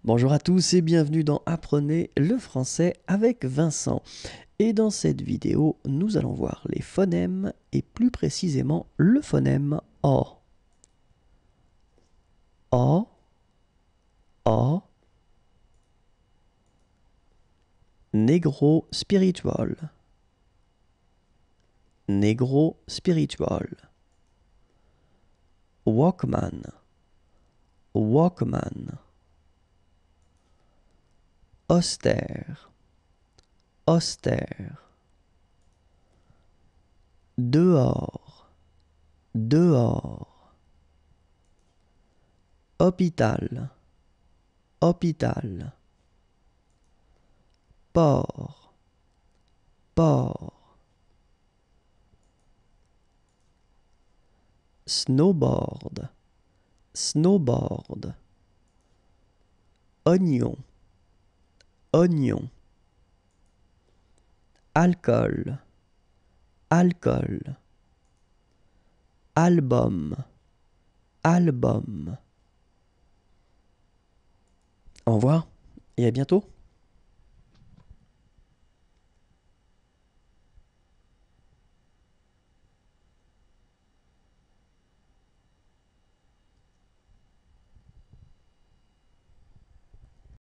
Bonjour à tous et bienvenue dans Apprenez le français avec Vincent. Et dans cette vidéo, nous allons voir les phonèmes et plus précisément le phonème O. O, O, négro spiritual, négro spiritual, Walkman, Walkman, austère, austère, dehors, dehors, hôpital, hôpital, port, port, snowboard, snowboard, oignon, oignon, alcool, alcool, album, album. Au revoir et à bientôt.